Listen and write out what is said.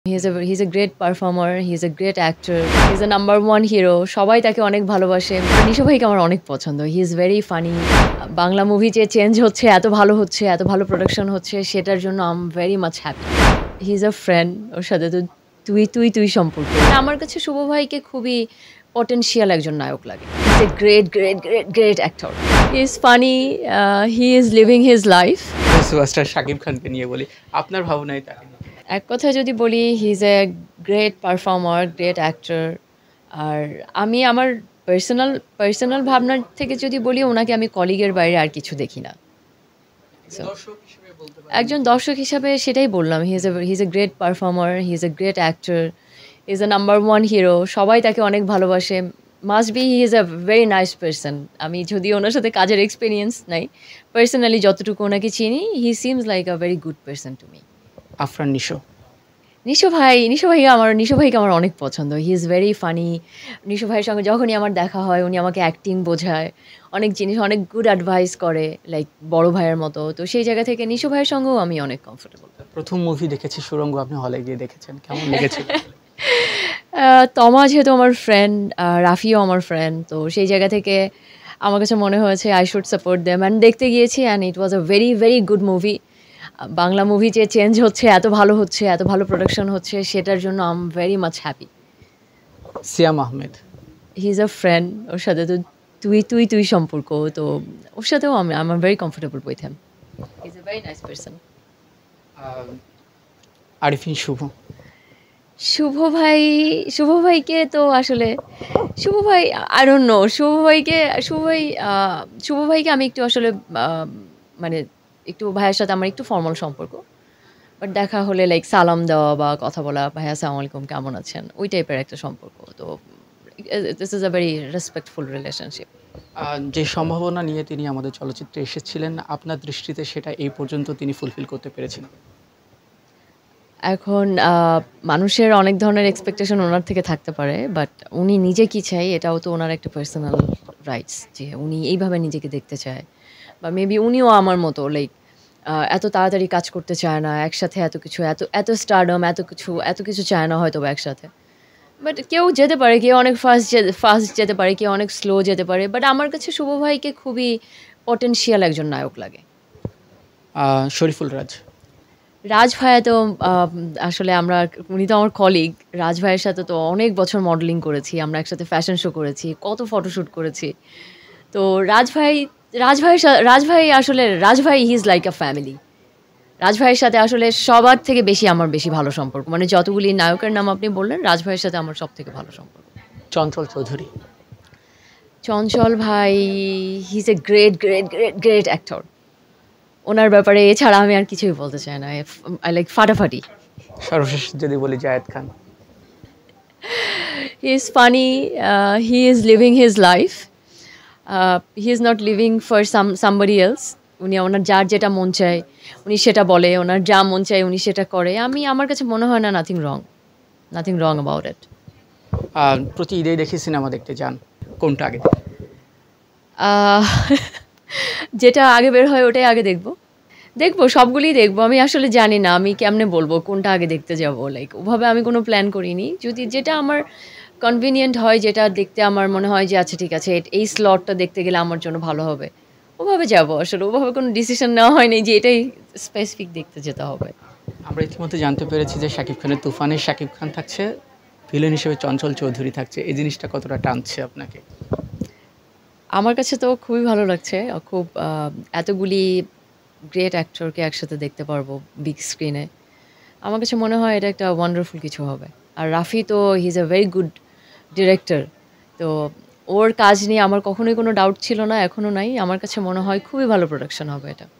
He's a great performer, he's a great actor, he's a number one hero. সবাই তাকে অনেক ভালোবাসে। নিশো ভাইকে আমার অনেক পছন্দ। He is very funny. Bangla movie যে চেঞ্জ হচ্ছে, এত ভালো হচ্ছে, এত ভালো প্রোডাকশন হচ্ছে, সেটার জন্য I am very much happy. He is a friend. ওর সাথে তো তুই সম্পর্ক। আমার কাছে শুভ ভাইকে খুবই পটেনশিয়াল একজন নায়ক লাগে। He is a great actor. He is funny, he is living his life. Superstar Shakib খানকে নিয়ে বলি, আপনার ভাবনায় তাকে নিয়ে? এক কথায় যদি বলি, he is a great performer, great actor. আর আমি আমার পার্সোনাল ভাবনার থেকে যদি বলি, ওনাকে আমি কলিগের বাইরে আর কিছু দেখি না। একজন দর্শক হিসাবে সেটাই বললাম, he is a great performer, he is a great actor, he is a number one hero. সবাই তাকে অনেক ভালোবাসে। Must be he is a very nice person. আমি যদি ওনার সাথে কাজের এক্সপিরিয়েন্স নাই, পার্সোনালি যতটুকু ওনাকে চিনি, he seems like a very good person to me. Afran Nisho. Nisho ভাইকে আমার অনেক পছন্দ। He is very funny. Nisho ভাইয়ের সঙ্গে যখনই আমার দেখা হয়, উনি আমাকে অ্যাক্টিং বোঝায়, অনেক জিনিস, অনেক গুড অ্যাডভাইস করে, লাইক বড় ভাইয়ের মতো। তো সেই জায়গা থেকে নিশো ভাইয়ের সঙ্গেও আমি অনেক কমফোর্টেবল। প্রথম মুভি দেখেছি সুড়ঙ্গ, আপনি হলে গিয়ে দেখেছেন, কেমন লেগেছিল? তমা যেহেতু আমার ফ্রেন্ড, রাফিও আমার ফ্রেন্ড, তো সেই জায়গা থেকে আমার কাছে মনে হয়েছে I should support them, and দেখতে গিয়েছি, and it was a very good movie. Bangla movie যে চেঞ্জ হচ্ছে, এত ভালো হচ্ছে, এত ভালো প্রোডাকশন হচ্ছে, সেটার জন্য I am very much happy. Siam Ahmed. He is a friend. ওর সাথে তো তুই সম্পর্ক, তো ওর সাথেও আমি I am very comfortable with him. He is a very nice person. Arifin Shuvo. Shuvo ভাইকে তো আসলে শুভ ভাই, আই ডোন্ট নো, শুভ ভাইকে আমি একটু আসলে মানে একটু ভাইয়ের সাথে আমার একটু ফর্মাল সম্পর্ক, বাট দেখা হলে লাইক সালাম দেওয়া বা কথা বলা, ভাইয়া আসসালামু আলাইকুম, কেমন আছেন, ওই টাইপের একটা সম্পর্ক। তো this is a very respectful relationship. যে সম্ভাবনা নিয়ে তিনি আমাদের চলচ্চিত্রে এসেছিলেন, আপনার দৃষ্টিতে সেটা এই পর্যন্ত তিনি ফুলফিল করতে পেরেছেন? এখন মানুষের অনেক ধরনের এক্সপেকটেশন ওনার থেকে থাকতে পারে, বাট উনি নিজে কী চাই, এটাও তো ওনার একটা পার্সোনাল রাইটস, যে উনি এইভাবে নিজেকে দেখতে চায়। বা মেবি উনিও আমার মতো লাইক এত তাড়াতাড়ি কাজ করতে চায় না, একসাথে এত কিছু, এত স্টারডম, এত কিছু চায় না হয়তো বা একসাথে। বাট কেউ যেতে পারে, কেউ অনেক ফাস্ট যেতে পারে, কেউ অনেক স্লো যেতে পারে। বাট আমার কাছে শুভ ভাইকে খুবই পটেনশিয়াল একজন নায়ক লাগে। শরীফুল রাজ ভাইয়া তো আসলে উনি তো আমার কলিগ। রাজ ভাইয়ের সাথে তো অনেক বছর মডেলিং করেছি, আমরা একসাথে ফ্যাশন শো করেছি, কত ফটোশ্যুট করেছি। তো রাজ ভাই he is like a family. Raj ভাইয়ের সাথে আসলে সবার থেকে আমার বেশি ভালো সম্পর্ক। মানে যতগুলি নায়কের নাম আপনি বললেন, রাজ ভাইয়ের সাথে আমার সবথেকে ভালো সম্পর্ক। চঞ্চল চৌধুরী। চঞ্চল ভাই, he is a great actor. ওনার ব্যাপারে এছাড়া আমি আর কিছুই বলতে চাই না। আই লাইক ফাটাফাটি। সর্বশেষ যদি বলি Zayed Khan. He is funny, he is living his life, he is not living for somebody else. উনি ওনার যার যেটা মন চায় উনি সেটা বলে, ওনার যা মন চায় উনি সেটা করে। আমার কাছে মনে হয় না নাথিং রং অ্যাবাউট ইট। প্রতি ঈদেই দেখি সিনেমা দেখতে যান, কোনটা আগে? যেটা আগে বের হয় ওটাই আগে দেখবো, সবগুলিই দেখবো। আমি আসলে জানি না আমি কেমনে বলবো কোনটা আগে দেখতে যাব, লাইক ওভাবে আমি কোনো প্ল্যান করিনি। যদি যেটা আমার কনভিনিয়েন্ট হয়, যেটা দেখতে আমার মনে হয় যে আচ্ছা ঠিক আছে, এই স্লটটা দেখতে গেলে আমার জন্য ভালো হবে, ওভাবে যাব। আসলে ওভাবে কোনো ডিসিশন নেওয়া হয়নি যে এটাই স্পেসিফিক দেখতে যেতে হবে। আমরা ইতিমধ্যে জানতে পেরেছি যে শাকিব খানের তুফানে শাকিব খান থাকছে, ভিলেন হিসেবে চঞ্চল চৌধুরী থাকছে। এই জিনিসটা কতটা টানছে আপনাকে? আমার কাছে তো খুবই ভালো লাগছে। খুব এতগুলি গ্রেট অ্যাক্টরকে একসাথে দেখতে পারবো বিগ স্ক্রিনে। আমার কাছে মনে হয় এটা একটা ওয়ান্ডারফুল কিছু হবে। আর রাফি তো he is a very good director. তো ওর কাজ নিয়ে আমার কখনোই কোনো ডাউট ছিল না, এখনও নাই। আমার কাছে মনে হয় খুবই ভালো প্রোডাকশন হবে এটা।